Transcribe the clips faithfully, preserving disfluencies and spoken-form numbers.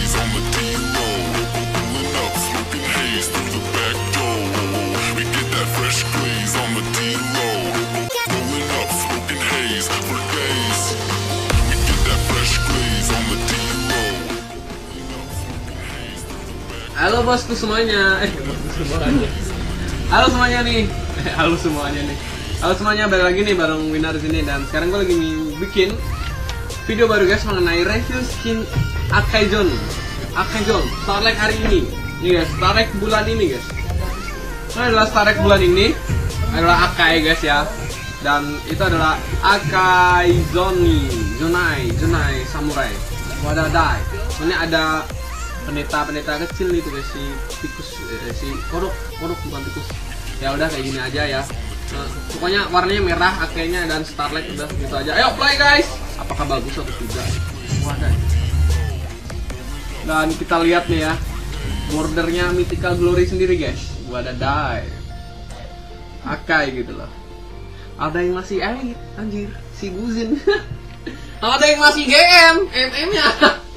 Halo bosku semuanya, eh bosku semuanya. Halo semuanya nih, eh, halo semuanya nih. Halo semuanya, balik lagi nih bareng Winar di sini, dan sekarang gue lagi bikin video baru guys mengenai review skin Akaizon. Akaizon Starlight hari ini. Nih guys, Starlight bulan ini guys. Ini adalah Starlight bulan ini adalah Akai guys ya. Dan itu adalah Akaizoni, Zonai, Zonai Samurai. Wadadai. Ini ada pendeta-pendeta kecil itu guys, si tikus, eh, si kodok, kodok bukan tikus. Ya udah kayak gini aja ya. Nah, pokoknya warnanya merah, akainya dan Starlight udah gitu aja. Ayo play guys. Apakah bagus atau tidak? Wadah. Dan kita lihat nih ya, bordernya Mythical Glory sendiri guys. Wadadai. Akai gitu loh. Ada yang masih elite, anjir, si Guzin. Ada yang masih G M, M M-nya.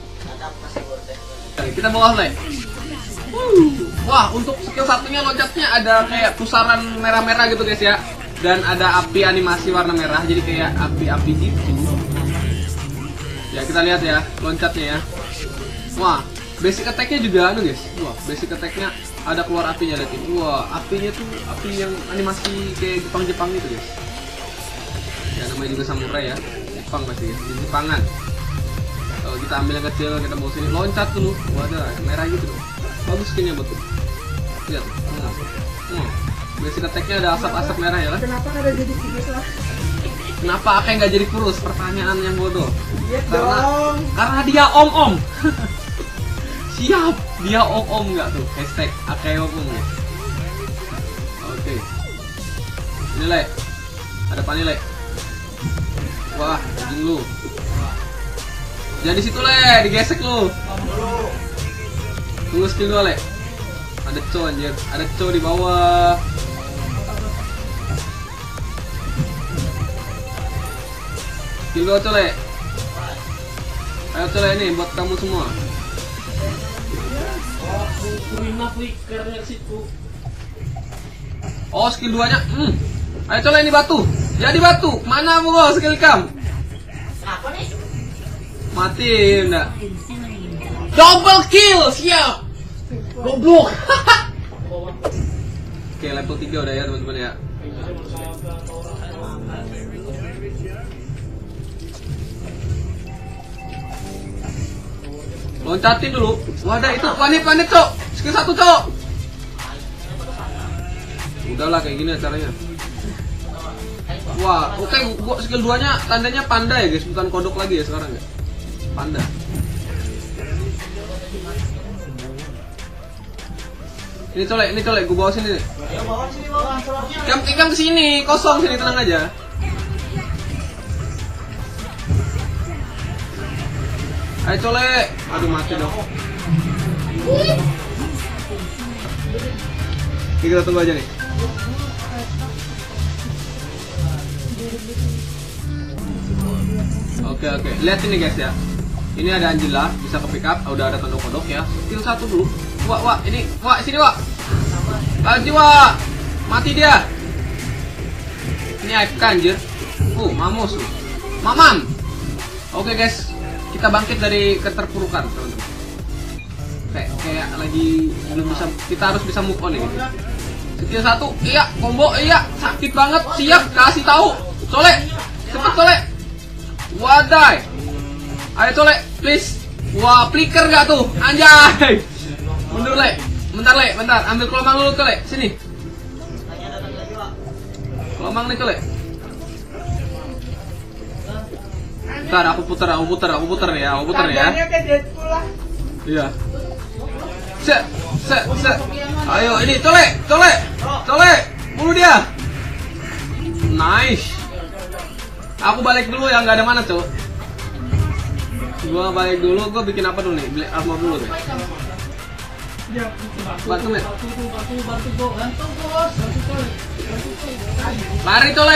Kita bawa play. Wah, untuk skill satunya loncatnya ada kayak pusaran merah-merah gitu guys ya. Dan ada api animasi warna merah, jadi kayak api-api gitu. Ya kita lihat ya loncatnya ya. Wah, basic attack-nya juga anu guys. Wah, basic attack-nya ada keluar apinya, lihat ini. Wah, apinya tuh api yang animasi kayak Jepang-Jepang gitu guys. Ya namanya juga samurai ya. Jepang pasti ya, di Jepangan. Kalau kita ambil yang kecil, kita bawa sini, loncat dulu. Wadah, merah gitu loh. Bagus skinnya betul. Lihat. Hmm. Hmm. Basic attack-nya ada asap-asap merah ya kan? Kenapa ada jadi kurus lah? Kenapa Akai nggak jadi kurus? Pertanyaan yang bodoh. Iya Karena, dong. karena dia om-om. Siap, dia om-om nggak tuh? Hashtag Akai om-om ya. Oke. Ini Le. Ada apa nih Le? Wah, anjing lu. Jangan di situ Le, digesek lu. Tunggu skill dua Le. Ada cow anjir, ada cow di bawah. Skill dua cow Le. Ayo cow Le, ini buat kamu semua. Oh skill dua nya, hmm. Ayo cow Le, ini batu. Jadi batu, mana bu skill kam? Apa nih? Mati enggak? Double kill, siap. Goblok. Oke, level tiga udah ya teman-teman ya. Loncatin dulu. Wadah itu panit-panit cok. Skill satu cok. Udahlah kayak gini caranya. Wah, oke, okay, gua skill dua nya tandanya panda ya guys, bukan kodok lagi ya sekarang ya. Panda. Ini colek, ini colek, gue bawa sini nih. Ya bawa sini bawa. Ikam, ikam kesini, kosong sini, tenang aja. Ayo colek. Aduh mati dong. Ini kita tunggu aja nih. Oke oke, lihat ini guys ya. Ini ada Angela, bisa ke pick up. Oh, udah ada tanda kodok ya. Skill satu dulu. Wah, wah, ini, wah, sini wah. Laju wah, mati dia. Ini A F K anjir. Uh, mamus tuh. Mamam. Oke guys, kita bangkit dari keterpurukan teman-teman. Kayak kayak lagi belum bisa, kita harus bisa move on ini. Skill satu, iya, combo, iya, sakit banget. Siap, kasih tahu. Colek, cepet colek. Wadai. Ayo colek, please. Wah, flicker gak tuh? Anjay. Mundur Le. Bentar Le, bentar. Ambil kelomang dulu ke Le. Sini. Kelomang nih ke Le. Bentar, aku putar, aku putar, aku putar nih ya, aku putar nih ya. Iya. Set, set, set. Ayo, ini colek, colek, colek. Bunuh dia. Nice. Aku balik dulu ya, nggak ada mana cowok. Gua balik dulu, gua bikin apa dulu nih? Black armor dulu deh. Bantu nih. Lari cole.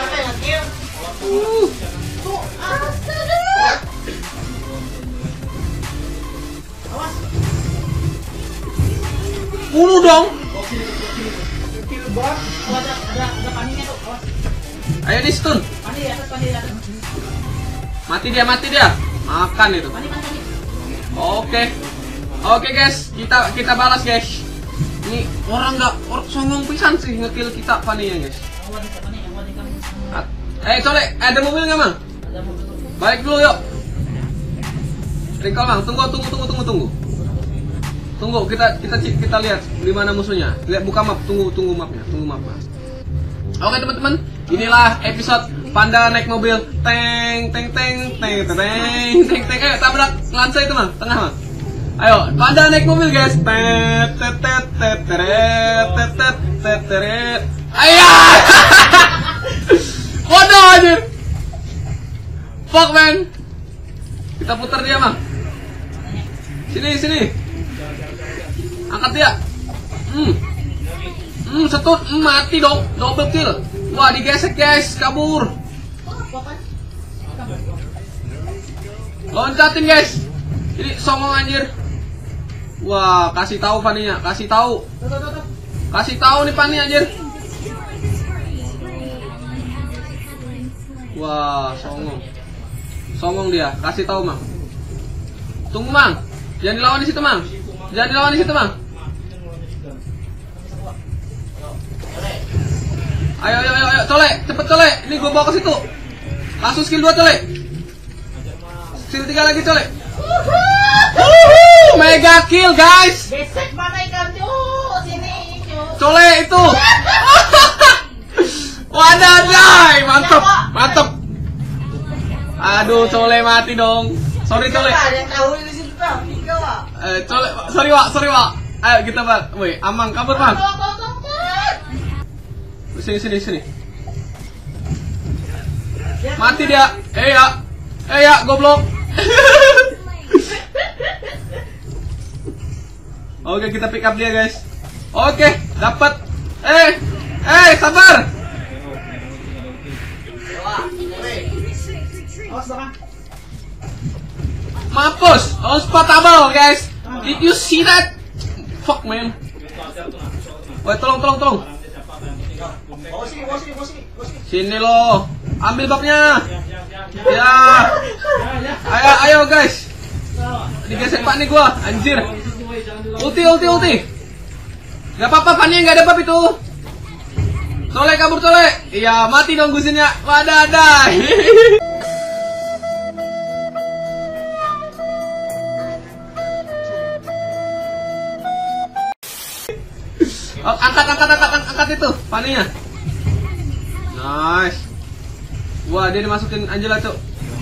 Uh. Bunuh dong. Kill bot. Oh, ada ada ada paninya tuh. Awas. Ayo di stun. Pani di atas, pani di atas. Mati dia, mati dia. Makan itu. Pani, pani, pani. Oke. Oke guys, kita kita balas guys. Ini orang nggak orang songong pisan sih ngekill kita Fanny-nya guys. Yang wanita, pani, yang wanita. Ah, Eh, Cole, ada mobil nggak mang? Ada mobil. Balik dulu yuk. Recall mang, tunggu tunggu tunggu tunggu tunggu. Tunggu, kita kita kita lihat di mana musuhnya. Lihat buka map, tunggu tunggu mapnya, tunggu mapnya. Oke teman-teman, inilah episode Panda naik mobil. Teng teng teng teng teng teng teng. Ayo tabrak lansa itu mang, tengah mang. Ayo, Panda naik mobil guys. Tet tet tet tet tet tet tet tet tet. Ayo. Waduh anjir. Fuck man. Kita putar dia mang. Sini sini. Angkat dia. Hmm. Hmm, setut, hmm, mati dong. Double kill. Wah, digesek guys, kabur. Loncatin guys. Ini songong anjir. Wah, kasih tahu Fanny-nya, kasih tahu. Kasih tahu nih Fanny anjir. Wah, songong. Songong dia, kasih tahu, Mang. Tunggu, Mang. Jangan dilawan di situ, Mang. Jangan dilawan di situ, Mang. Ayo, ayo, ayo, ayo, Cole, cepet Cole. Ini gue bawa ke situ. Langsung skill dua Cole. Skill tiga lagi Cole. Wuhuu, mega kill guys. Besek mana ikan tuh? Sini tuh. Cole itu. Wadadai, mantep, mantep. Aduh, Cole mati dong. Sorry Cole. Yang tahu di situ tuh. Tiga, Wak. Eh, Cole, sorry Wak, sorry Wak. Ayo kita bal. Woi, Amang kabur, Bang. Sini sini sini. Mati dia. Eh ya. Eh ya, goblok. Oke, kita pick up dia, guys. Oke, dapat. Eh. Eh, sabar. Mampus. Unspotable, guys. Did you see that? Fuck, man. Woi, tolong tolong tolong. Sini lo, ambil baknya. Ya. Ayo, ayo guys. Digesek Pak nih gua, anjir. Ulti, ulti, ulti. Gak apa-apa, Fanny nggak ada bab itu. Tole kabur tole. Iya, mati dong gusinnya. Wadadai. Oh, angkat, angkat, angkat, angkat, angkat itu, Fanny-nya. Nice. Wah, dia dimasukin Angela, Cok.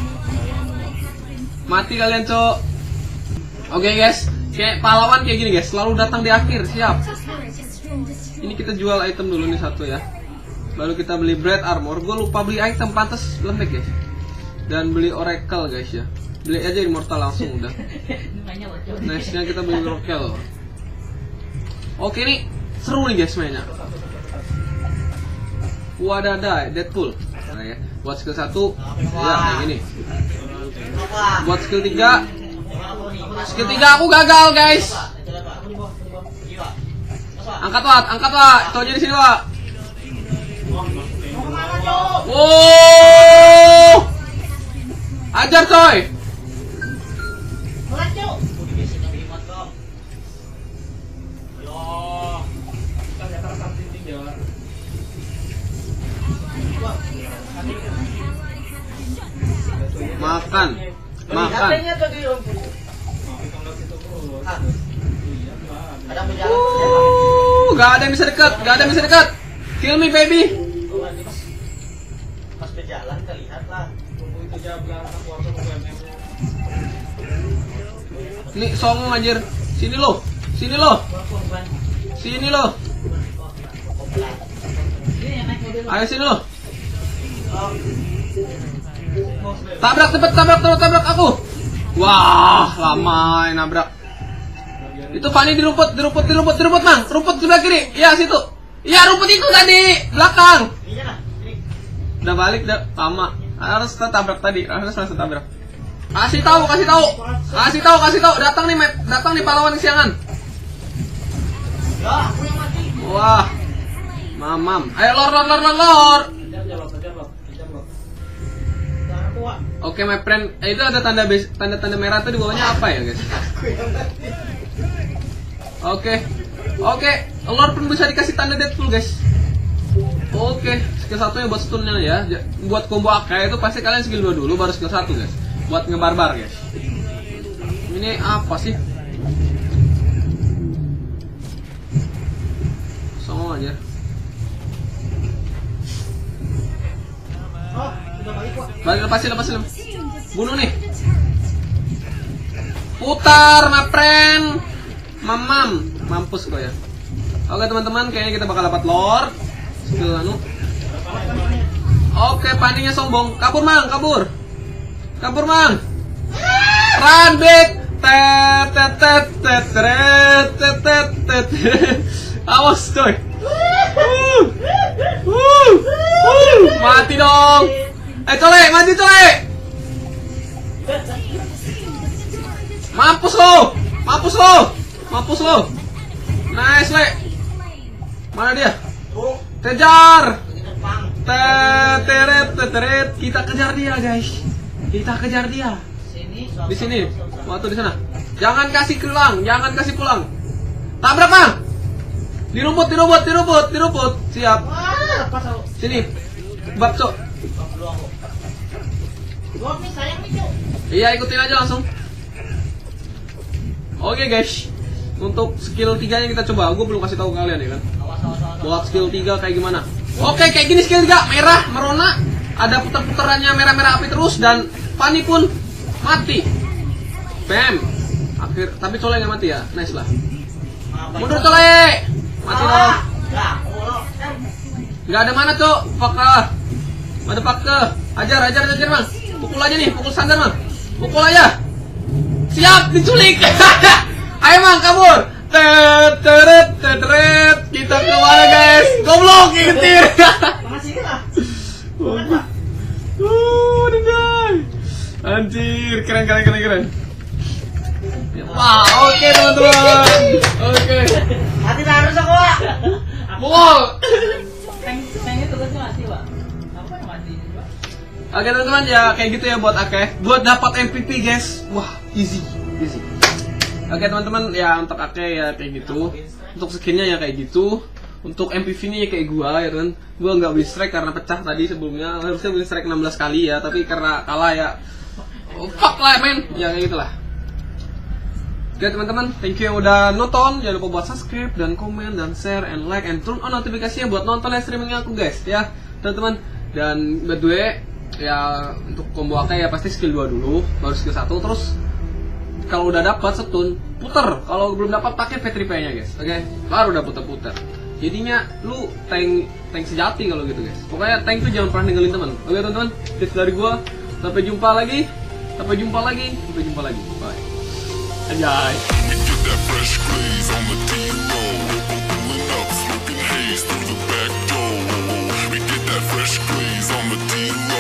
Mati kalian, Cok. Oke, okay, guys. Kayak pahlawan kayak gini, guys. Selalu datang di akhir, siap. Ini kita jual item dulu nih satu ya. Baru kita beli bread armor. Gue lupa beli item, pantas lembek, guys. Dan beli oracle, guys ya. Beli aja immortal langsung udah. Nice-nya kita beli oracle. Oke nih. Seru nih guys mainnya. Wadadai, Deadpool. Nah, ya. Buat skill satu, ya kayak gini. Buat skill tiga, skill tiga aku gagal guys. Angkat Wak, angkat Wak. Itu aja di sini Wak. Wow. Ajar coy. Makan, makan. Uh, gak ada yang bisa dekat, gak ada yang bisa dekat. Kill me baby. Pas berjalan terlihat lah. Nih songong anjir. Sini lo, sini lo, sini lo. Ayo sini lo. Tabrak cepet, tabrak terus, tabrak aku. Wah, lama yang nabrak. Itu Fanny di rumput, di rumput, di rumput, di rumput, Mang. Rumput sebelah kiri. Iya, situ. Iya, rumput itu tadi, belakang. Udah balik, udah lama. Harus tabrak tadi, harus langsung tabrak. Kasih tahu, kasih tahu. Kasih tahu, kasih tahu. Datang nih, datang nih pahlawan kesiangan. Ya, aku yang mati. Wah, mamam. Ayo lor lor lor lor lor. Kejar aja lo, kejar lo, kejar lo. Jangan kuat. Oke, my friend. Eh, itu ada tanda base, tanda tanda merah tuh di bawahnya apa ya, guys? Aku yang mati. Oke, oke. Lor pun bisa dikasih tanda Deadpool, guys. Oke, skill satunya buat stunnya ya. Ja- Buat combo Ake itu pasti kalian skill dua dulu baru skill satu, guys. Buat ngebarbar, guys. Ini apa sih? Songong aja. Oh, sudah balik kok. Balik, lepasin, lepasin. Bunuh nih. Putar, my friend. Mamam, mampus kok ya. Oke teman-teman, kayaknya kita bakal dapat lore. Skill anu. Oke, paninya sombong. Kabur mang, kabur. Kabur mang. Run back. Tet tet tet tet tet tet tet tet. Awas coy. Uh, uh, uh. Mati dong. Eh cole, mati cole. Mampus lo. Mampus lo. Mampus lo. Nice le. Mana dia? Oh, Kejar. Jepang. Teteret teteret. Kita kejar dia guys. Kita kejar dia. Sini, Di sini. Waktu di sana. Jangan kasih pulang, jangan kasih pulang. Tabrak bang. Di rumput, di rumput, di rumput, di rumput. Siap. Wah, lepas aku. Sini. Bab cok. Bak dulu aku. Gua nih sayang nih, Cuk. Iya ikutin aja langsung. Oke guys. Untuk skill tiga nya kita coba. Gue belum kasih tahu kalian ya kan. Awas, awas, awas. Buat skill tiga kayak gimana. Oke kayak gini skill tiga. Merah, merona. Ada putar-putarannya merah-merah api terus. Dan Fanny pun mati. Bam. Akhir. Tapi Cole nggak mati ya. Nice lah. Mundur Cole. Mati dong. Lah, oh, em. Nggak ada mana cok. Fakah. Ada fakah. Ajar, ajar, ajar bang. Pukul aja nih. Pukul standar bang. Pukul aja. Siap diculik. Ayo mang kabur. Tet teret teret. Kita kemana guys? Goblok ngetir. Makasih lah. Uh, guys. Anjir, keren keren keren keren. Wah, oke teman-teman. Oke. Mati harus aku, Pak. Pukul. Tank tanknya tugasnya mati, Pak. Apa yang mati ini, Pak? Oke teman-teman ya kayak gitu ya buat Ake. Buat dapat M V P guys. Wah, easy, easy. Oke teman-teman ya untuk Ake ya kayak gitu. Untuk skinnya ya kayak gitu. Untuk M V V-nya ya kayak gua ya kan. Gua nggak win strike karena pecah tadi sebelumnya. Harusnya win strike enam belas kali ya, tapi karena kalah ya. Oh, fuck lah men. Ya kayak gitulah. Oke teman-teman, thank you yang udah nonton. Jangan lupa buat subscribe dan komen dan share and like and turn on notifikasinya buat nonton live streamingnya aku guys ya teman-teman. Dan by the way ya untuk combo Ake ya pasti skill dua dulu, baru skill satu. Terus kalau udah dapat setun, puter. Kalau belum dapat pakai P tiga P-nya guys. Oke, baru udah puter-puter. Jadinya lu tank tank sejati kalau gitu guys. Pokoknya tank tuh jangan pernah ninggalin teman. Oke teman-teman, tips dari gua. Sampai jumpa lagi. Sampai jumpa lagi. Sampai jumpa lagi. Bye. Anjay. We get that fresh glaze on the D-Lo. Pulling up, smoking haze through the back door. We get that fresh glaze on the D-Lo.